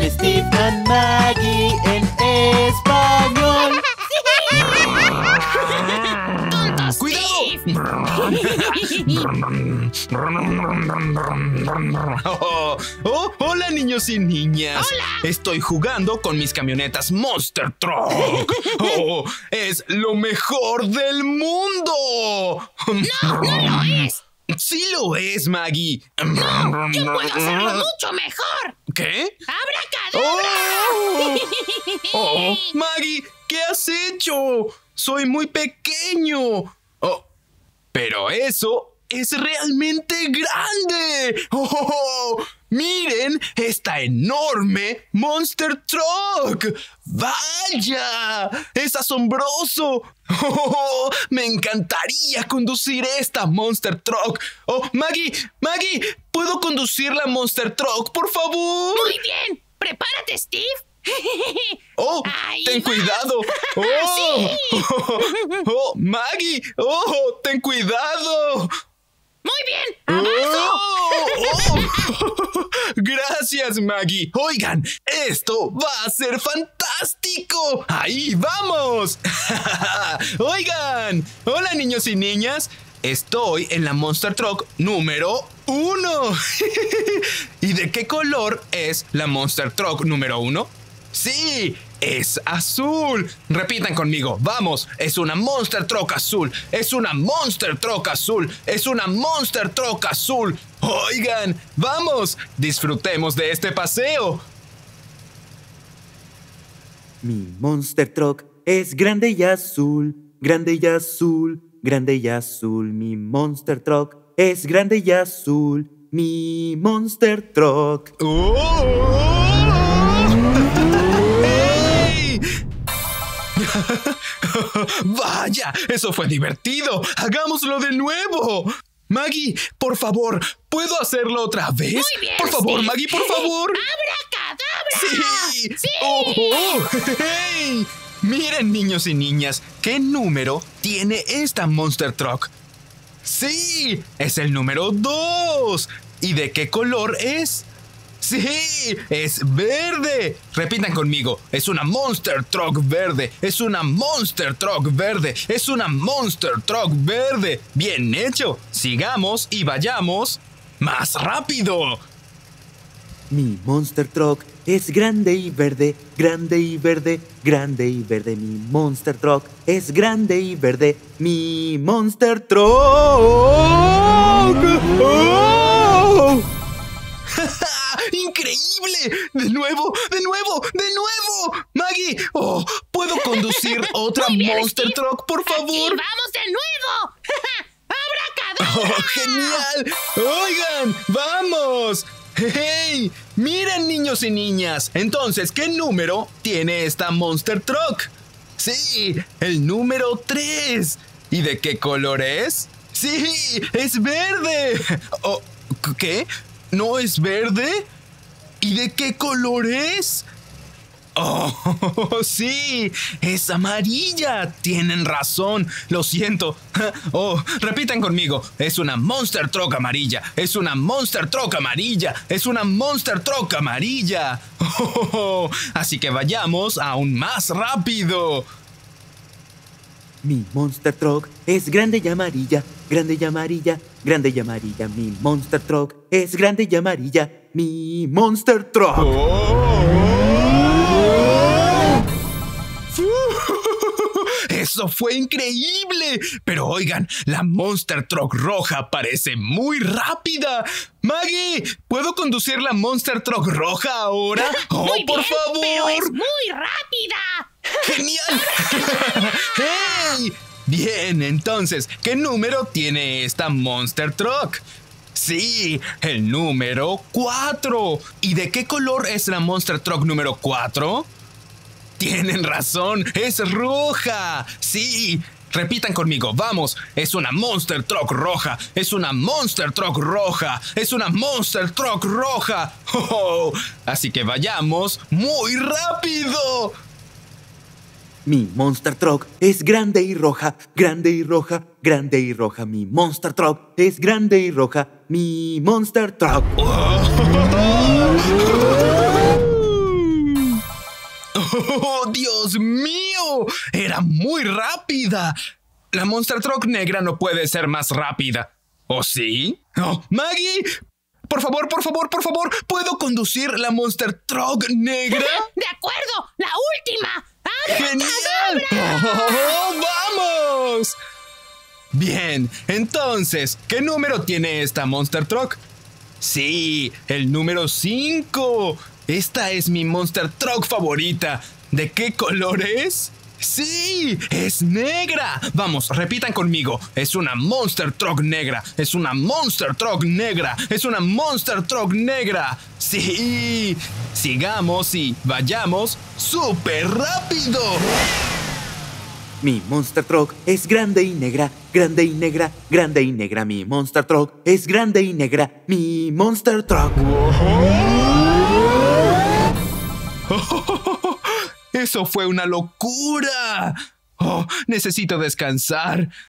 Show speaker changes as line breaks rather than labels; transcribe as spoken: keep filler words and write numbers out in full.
con Steve and Maggie en español.
¡Tonto
¡Cuidado! Oh, oh, hola, niños y niñas.
Hola.
Estoy jugando con mis camionetas Monster Truck. Oh, es lo mejor del mundo.
¡No, no lo es!
Sí lo es, Maggie.
¡No! ¡Yo puedo hacerlo mucho mejor!
¿Qué?
¡Abracadabra!
Oh, oh, Maggie, ¿qué has hecho? Soy muy pequeño. Oh, pero eso es realmente grande. Oh, miren esta enorme Monster Truck. ¡Vaya! ¡Es asombroso! Oh, me encantaría conducir esta Monster Truck. Oh, Maggie, Maggie, ¿puedo conducir la Monster Truck, por favor?
Muy bien. Prepárate, Steve.
Oh,
Ahí
ten
va.
cuidado. Oh,
Sí.
oh, Maggie, oh, ten cuidado.
Muy bien. ¡Abajo!
Oh, oh. Gracias, Maggie. Oigan, esto va a ser fantástico. Ahí vamos. Oigan, hola, niños y niñas. Estoy en la Monster Truck número uno. ¿Y de qué color es la Monster Truck número uno? Sí, es azul. Repitan conmigo, vamos. Es una Monster Truck azul. Es una Monster Truck azul. Es una Monster Truck azul. Oigan, vamos. Disfrutemos de este paseo.
Mi Monster Truck es grande y azul, grande y azul, grande y azul. Mi Monster Truck es grande y azul, mi Monster Truck.
¡Oh! ¡Ey! ¡Vaya! ¡Eso fue divertido! ¡Hagámoslo de nuevo! Maggie, por favor, ¿puedo hacerlo otra vez?
Muy bien,
por favor,
Steve.
Maggie, por favor.
¡Abracadabra!
¡Sí!
¡Sí!
¡Oh, oh! ¡Hey! Miren, niños y niñas, ¿qué número tiene esta Monster Truck? ¡Sí! ¡Es el número dos! ¿Y de qué color es? ¡Sí! ¡Es verde! Repitan conmigo. Es una Monster Truck verde. Es una Monster Truck verde. Es una Monster Truck verde. ¡Bien hecho! Sigamos y vayamos más rápido.
Mi Monster Truck es grande y verde, grande y verde, grande y verde. Mi Monster Truck es grande y verde, mi Monster Truck. ¡Oh!
¡Increíble! ¡De nuevo! ¡De nuevo! ¡De nuevo! ¡Maggie! ¡Oh! ¿Puedo conducir otra
Muy bien,
Monster
Steve.
Truck, por
Aquí
favor?
vamos de nuevo. ¡Abracadabra!
¡Oh, genial! ¡Oigan! ¡Vamos! ¡Hey! ¡Miren, niños y niñas! Entonces, ¿qué número tiene esta Monster Truck? ¡Sí! ¡El número tres! ¿Y de qué color es? ¡Sí! ¡Es verde! Oh, ¿qué? ¿No es verde? ¿Y de qué color es? ¡Oh, sí! ¡Es amarilla! Tienen razón. Lo siento. Oh, repitan conmigo. Es una Monster Truck amarilla. Es una Monster Truck amarilla. Es una Monster Truck amarilla. Oh, así que vayamos aún más rápido.
Mi Monster Truck es grande y amarilla, grande y amarilla, grande y amarilla. Mi Monster Truck es grande y amarilla, mi Monster Truck.
Oh. ¡Eso fue increíble! Pero oigan, la Monster Truck roja parece muy rápida. Maggie, ¿puedo conducir la Monster Truck roja ahora? ¡Oh,
Muy
por
bien,
favor!
pero es muy rápida.
¡Genial! ¡Hey! Bien, entonces, ¿qué número tiene esta Monster Truck? Sí, el número cuatro. ¿Y de qué color es la Monster Truck número cuatro? Tienen razón, es roja. Sí, repitan conmigo, vamos. Es una Monster Truck roja. Es una Monster Truck roja. Es una Monster Truck roja. Oh, así que vayamos muy rápido.
Mi Monster Truck es grande y roja, grande y roja, grande y roja. Mi Monster Truck es grande y roja, mi Monster Truck.
Oh. era muy rápida. La Monster Truck negra no puede ser más rápida. ¿O sí? Oh, Maggie, por favor, por favor, por favor, ¿puedo conducir la Monster Truck negra?
¡De acuerdo! ¡La última!
¡Genial! ¡Oh, vamos! Bien, entonces, ¿qué número tiene esta Monster Truck? Sí, el número cinco. Esta es mi Monster Truck favorita. ¿De qué color es? ¡Sí! ¡Es negra! Vamos, repitan conmigo. Es una Monster Truck negra. Es una Monster Truck negra. Es una Monster Truck negra. ¡Sí! Sigamos y vayamos súper rápido.
Mi Monster Truck es grande y negra, grande y negra, grande y negra. Mi Monster Truck es grande y negra. Mi Monster Truck.
¡Eso fue una locura! Oh, necesito descansar.